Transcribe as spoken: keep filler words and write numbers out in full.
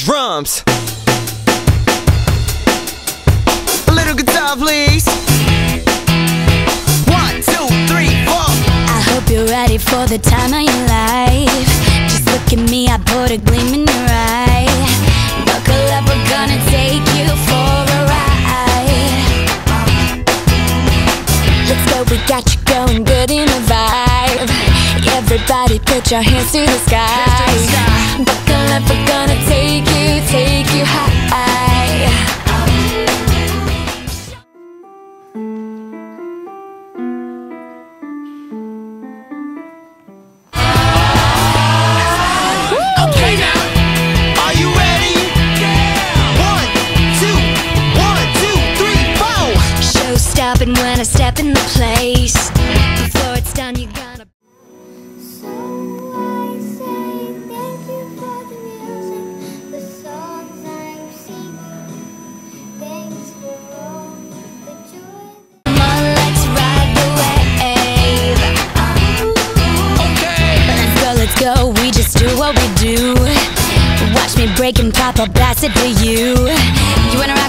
drums. A little guitar, please. One, two, three, four. I hope you're ready for the time of your life. Just look at me, I put a gleam in your eye. Buckle up, we're gonna take you for a ride. Let's go, we got you going good in a vibe. Everybody put your hands to the sky. Buckle up, we're gonna take you, take you high. Okay now, are you ready? One, two, one, two, three, four. Show stopping when I step in the place. Before it's done, you gotta. So I say thank you for the music, the songs I'm singing. Thanks for all the joy. Come on, let's ride the wave. Okay. Let's go, let's go, we just do what we do. Watch me break and pop, I'll blast it for you. You wanna ride?